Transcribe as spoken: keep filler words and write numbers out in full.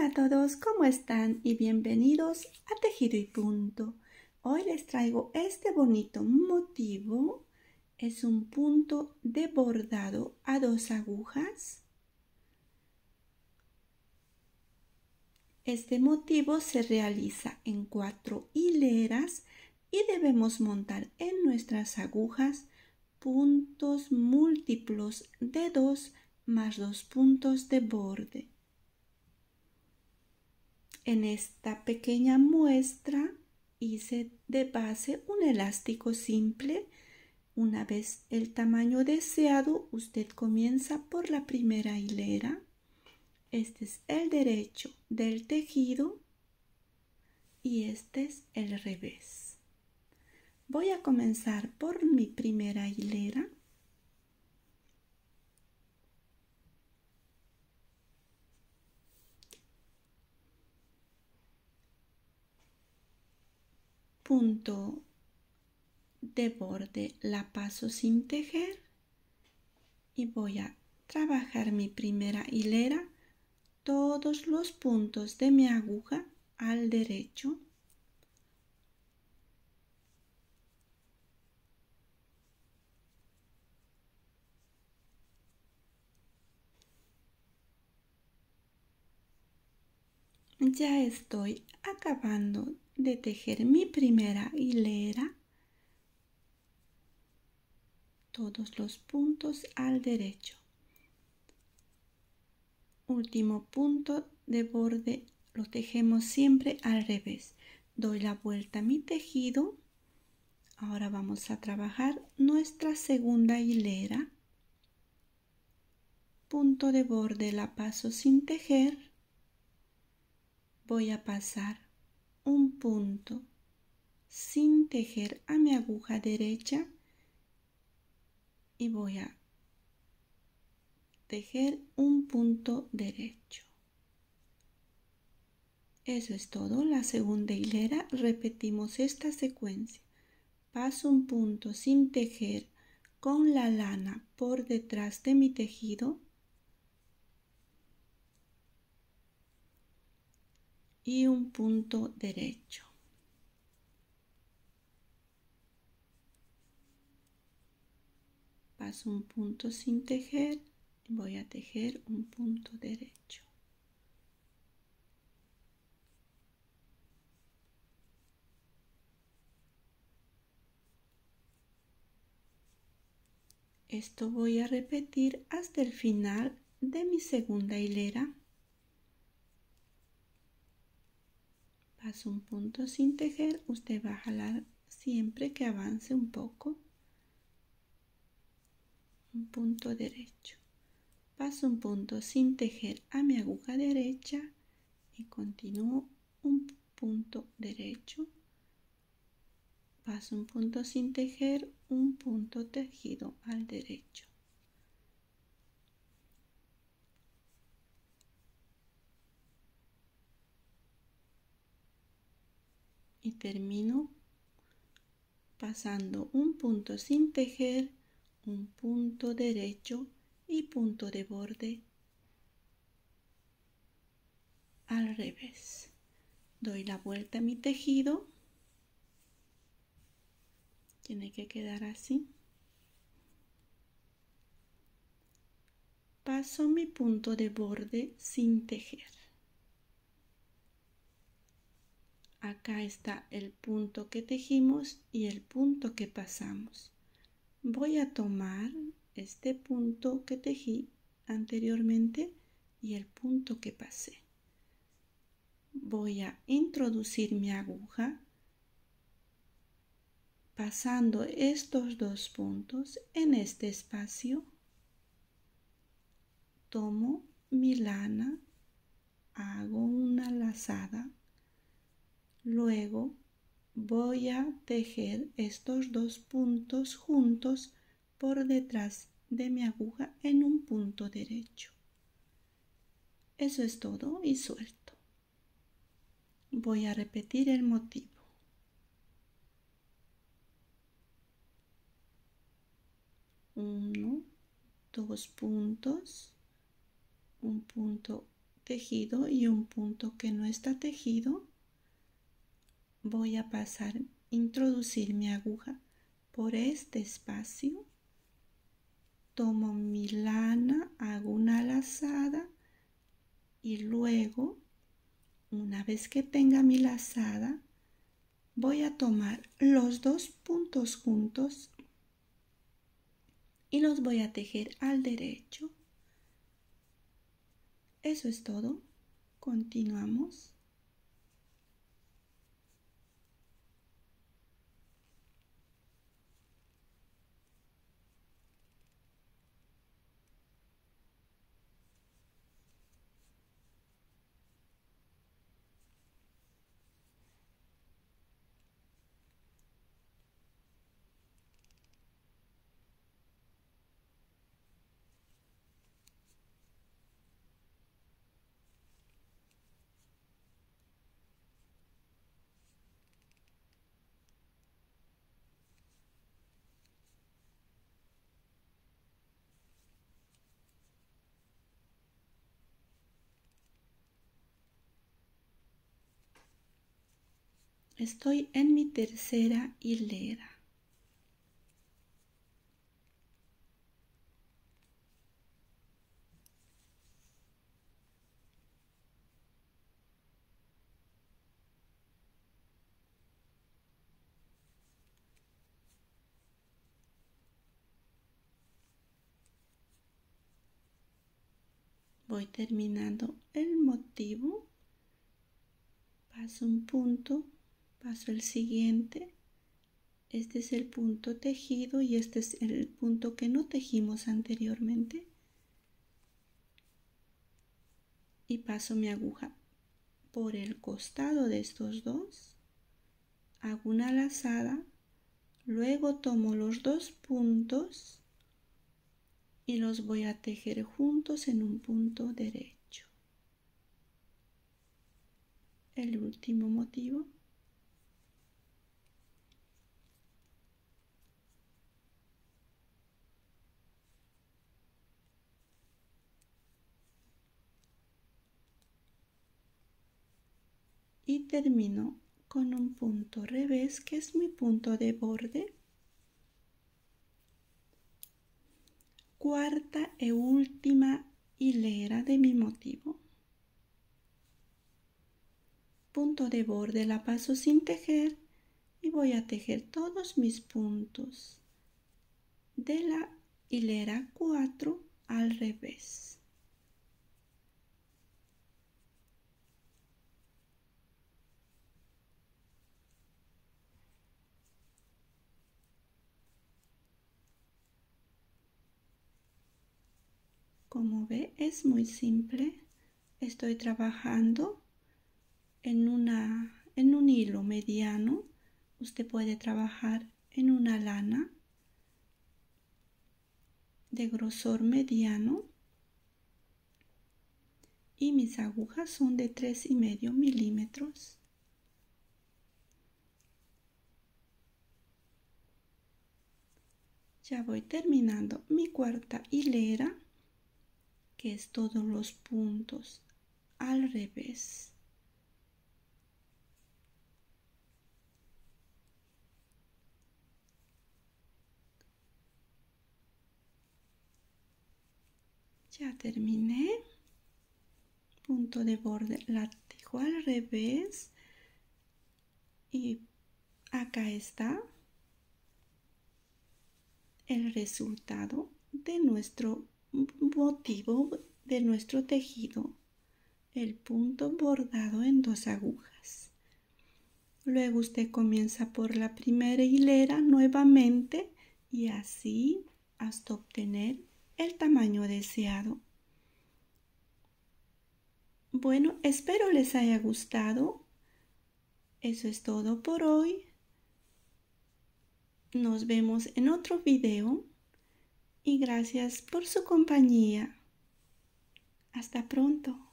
Hola a todos, ¿cómo están? Y bienvenidos a Tejido y Punto. Hoy les traigo este bonito motivo. Es un punto de bordado a dos agujas. Este motivo se realiza en cuatro hileras y debemos montar en nuestras agujas puntos múltiplos de dos más dos puntos de borde. En esta pequeña muestra hice de base un elástico simple. Una vez el tamaño deseado, usted comienza por la primera hilera. Este es el derecho del tejido y este es el revés. Voy a comenzar por mi primera hilera. Punto de borde la paso sin tejer y voy a trabajar mi primera hilera todos los puntos de mi aguja al derecho. Ya estoy acabando de tejer mi primera hilera, todos los puntos al derecho. Último punto de borde lo tejemos siempre al revés. Doy la vuelta a mi tejido. Ahora vamos a trabajar nuestra segunda hilera. Punto de borde la paso sin tejer. Voy a pasar un punto sin tejer a mi aguja derecha y voy a tejer un punto derecho. Eso es todo. La segunda hilera repetimos esta secuencia. Paso un punto sin tejer con la lana por detrás de mi tejido y un punto derecho. Paso un punto sin tejer y voy a tejer un punto derecho. Esto voy a repetir hasta el final de mi segunda hilera. Paso un punto sin tejer, usted va a jalar siempre que avance un poco. Un punto derecho. Paso un punto sin tejer a mi aguja derecha y continúo un punto derecho. Paso un punto sin tejer, un punto tejido al derecho. Y termino pasando un punto sin tejer, un punto derecho y punto de borde al revés. Doy la vuelta a mi tejido. Tiene que quedar así. Paso mi punto de borde sin tejer. Acá está el punto que tejimos y el punto que pasamos. Voy a tomar este punto que tejí anteriormente y el punto que pasé. Voy a introducir mi aguja pasando estos dos puntos en este espacio. Tomo mi lana, hago una lazada, luego voy a tejer estos dos puntos juntos por detrás de mi aguja en un punto derecho. Eso es todo y suelto. Voy a repetir el motivo. Uno, dos puntos, un punto tejido y un punto que no está tejido, voy a pasar, introducir mi aguja por este espacio, tomo mi lana, hago una lazada y luego, una vez que tenga mi lazada, voy a tomar los dos puntos juntos y los voy a tejer al derecho. Eso es todo. Continuamos. Estoy en mi tercera hilera. Voy terminando el motivo, paso un punto, paso el siguiente. Este es el punto tejido y este es el punto que no tejimos anteriormente. Y paso mi aguja por el costado de estos dos, hago una lazada, luego tomo los dos puntos y los voy a tejer juntos en un punto derecho. El último motivo. Y termino con un punto revés, que es mi punto de borde. Cuarta e última hilera de mi motivo. Punto de borde la paso sin tejer y voy a tejer todos mis puntos de la hilera cuatro al revés. Como ve, es muy simple. Estoy trabajando en, una, en un hilo mediano. Usted puede trabajar en una lana de grosor mediano. Y mis agujas son de tres y medio milímetros. Ya voy terminando mi cuarta hilera, que es todos los puntos al revés. Ya terminé. Punto de borde la tejo al revés y acá está el resultado de nuestro motivo, de nuestro tejido, el punto bordado en dos agujas. Luego usted comienza por la primera hilera nuevamente y así hasta obtener el tamaño deseado. Bueno, espero les haya gustado. Eso es todo por hoy. Nos vemos en otro video y gracias por su compañía. Hasta pronto.